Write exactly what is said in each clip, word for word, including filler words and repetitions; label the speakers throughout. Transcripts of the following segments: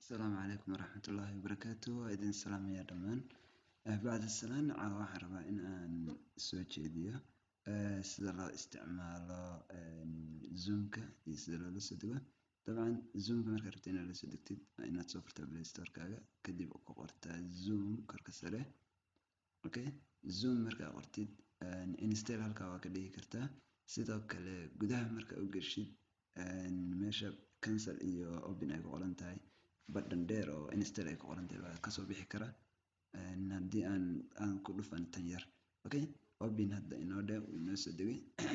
Speaker 1: السلام عليكم ورحمة الله وبركاته. إذن السلام يا دمان. آه بعد السلام على واحد ربع إن أن سويتش ديو آه سيدا الله استعماله آه زومك يسيدا الله لسدوه. طبعا زومك مركا ربتين لسدكتid إنها تصوفرتها بلاي ستور كاغا كدب قرطة زوم كركسره. اوكي زوم مركا قرتid آه انستيل هالكا واكديه كرتا سيدا كلا قدها مركا اوغرشيد آه ماشا كنسل إيو أوبن أيكو قرانتاي بدن دير أو انستيل أيكو قرانتاي كسو بيحي كرا ان هدي ان ان ku dhufan tan yar okay open hadda inoo dhew inoo soo degay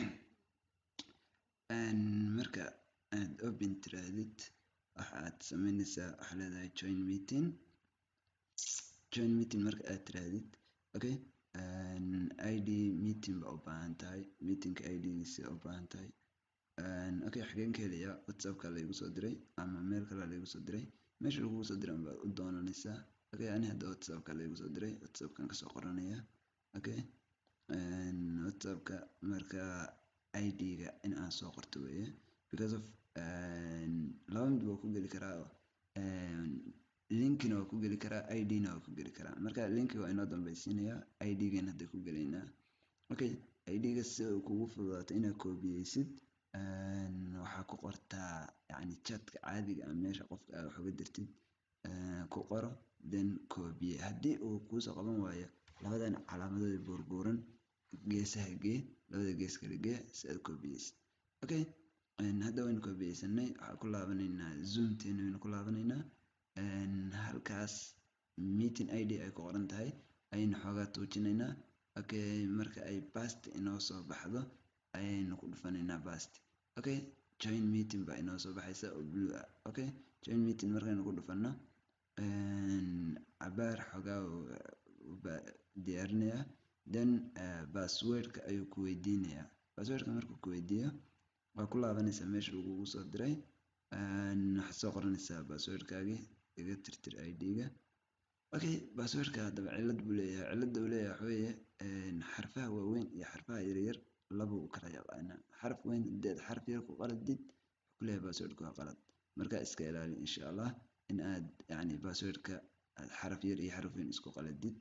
Speaker 1: ان marka aad open tiraadid waxaad sameynaysaa waxa leedahay join meeting join meeting marka aad tiraadid okay and id meeting ba u baahan tahay meeting id si u baahan tahay and okay xageen ka helaya whatsapp ka la igu soo diray ama mail kale la igu soo diray meesha lagu soo diray baad u doonanaysaa okay ani hadda whatsapp ka la igu soo diray whatsapp kan ka soo qoranaya okay and whatsapp ka marka id ga in aan soo qorto weeye because of and laba mid waa ku geli karaa and link na waa ku geli karaa id na waa ku geli karaa marka link waa inoo dambaysiinaya id ga hadda ku geleynaa okay id ga si uu kugu fududaato inaad koobiyeysid and waxa ku qortaa yani chat-ka caadiga ah meesha qofka aad wax uga dirtid ku qoro then koobiye haddii uu kuu soo qaban waayo labadan calaamadood buurbuuran geesaha gee labada gees kala gee si aad koobiyeysid okay and hadda waan koobiyeysanay waxa ku laabanaynaa zoom teen waan ku laabanaynaa and halkaas meeting id ay ku qoran tahay ayaynu xoogaa tuujinaynaa okay marka ay past inoo soo baxdo ayaynu ku dhufanaynaa past okay join meeting ba inoo soo baxaysa oo blue ah okay join meeting markaynu ku dhufano and abaar xogaa diyaarinaya then uh, password ka ayuu ku weydiinayaa password ka markuu ku weydiiyo waa ku laabanaysaa meesha lagugu soo diray and waxaad soo qoranaysaa password kaagi iga tirtir id ga okay password ka hadaba cilad buu leeyahay cilada uu leeyahay waxa weeye xarfaha waaweyn iyo xarfaha yaryar laba u kala yaqaana xarf weyn deed xarf yar ku qaladid wuxuu leeyahay password ka qalad marka iska ilaali insha Allah in aad yani password ka xarf yar iyo xarf weyn isku qaladid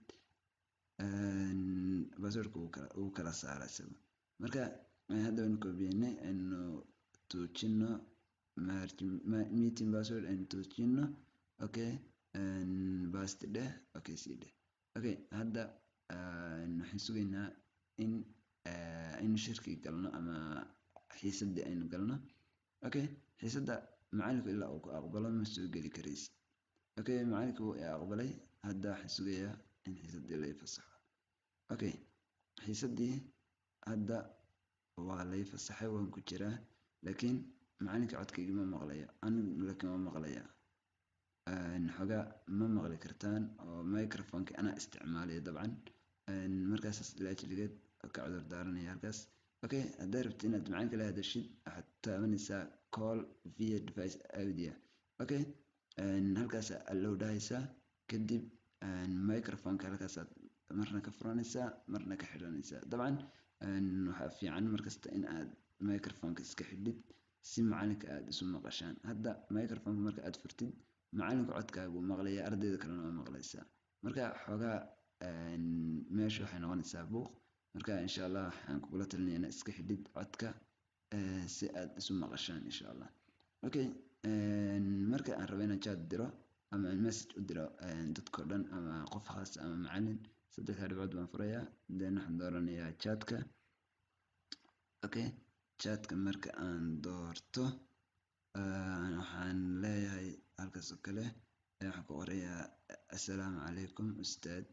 Speaker 1: and password ka uu kala saaraysa marka hadda waan koobiyay inuu tuujino meeting password and tuujino okay and past day okay si day okay hadda waxaan sugaynaa in in shirki galno ama xiisada aynu galno okay xiisada macalinku ilaa uu ku aqbalo ma soo gali karaysid okay macalinku uu aqbalay hadda waxaan sugayaa in xiisadii la fasaxo okay xiisadii hadda waa la fasaxay waan ku jiraa laakiin macalinka codkayga ma maqlayo anigu laakiin ma maqlayaa and xogaa ma maqli kartaan oo microphone ka ana isticmaalay dabcan and markaas ilaajiligeed ka cudur daaranaya halkaas okay hadda rabtid inaad macalinka la hadashid waxaad taabanaysaa call via device audio okay and halkaas allow dhahaysaa kadib and microphone ka halkaas marna ka furanaysaa marna ka xiranaysaa dabcan waxa fiican markasta in aad microphone ka iska xidhid si macalinka aad isu maqashaan hadda microphone marka aad furtid macalinka codkaagu maqlaya ardayda kalena waa maqlaysaa marka xogaa meesha waxay noqonaysaa buuq marka insha Allah waxaan kugula talinayaa inaad iska xidhid codka si aad isu maqashaan insha Allah okay marka aan rabo inaan chat diro ama message u diro dadka dhan ama qof khaas ama macalin saddex dhibcood baan furayaa then waxaan dooranayaa chat-ka okay chat-ka marka aan doorto waxaan leeyahay halkaas oo kale waxaan ku qorayaa assalaamu calaykum ustaad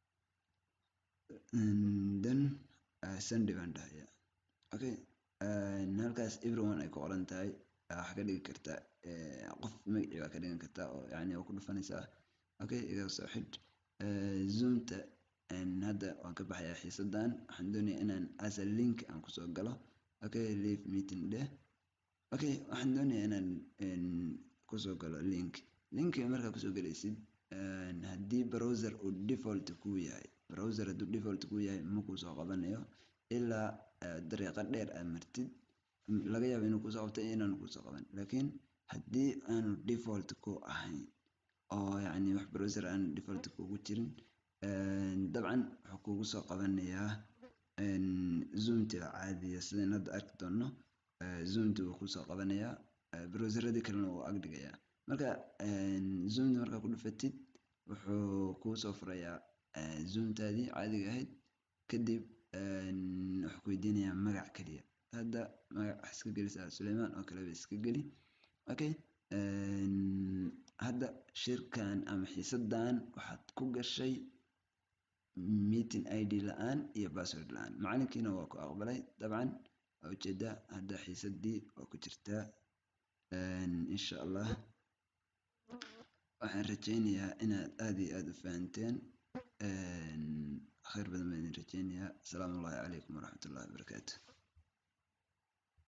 Speaker 1: then send baan dhahayaa okay halkaas everyone ay ku qoran tahay waxa ka dhigi kartaa qof magaciisa waa ka dhigan kartaa oo yani waa ku dhufanaysaa okay iga soo xidh zoom-ta hadda waan ka baxayaa xiisadan waxaan doonayaa inaan as a link aan ku soo galo okay leave meeting day okay waxaan doonayaa inaan ku soo galo link link marka ku soo galaysid haddii browser uu default ku yahay browser hadduu default ku yahay ma ku soo qabanayo ilaa dariiqo dheer aad martid laga yaabo inuu ku soo qabto inaan ku soo qaban laakiin haddii aanu default ku ahayn oo yacni wax browser aan default kugu jirin dabcan wuxuu kugu soo qabanayaa zoomtiga caadiya sidaan hadda arki doono zoomti wuu kusoo qabanayaa browseradii kalena wuu ag dhigayaa marka zoomti markaa ku dhufatid wuxuu kuu soo furayaa zoomtaadii caadiga ahayd kadib wuxuu ku weydiinayaa magac kaliya hadda magac waxaa iska gelisaa Suleymaan oo kale ba iska geli okay hadda shirkan ama xiisadan waxaad ku gashay meeting I D la-aan iyo password la-aan macalinkiina waa ku aqbalay dabcan waa ujeedaa hadda xiisadii waa ku jirtaa insha allah waxaan rajeynayaa inaad aad iyo aad u fahanteen khayr badan baan idin rajeynayaa asalaamu calaykum waraxmatullaahi wabarakaatu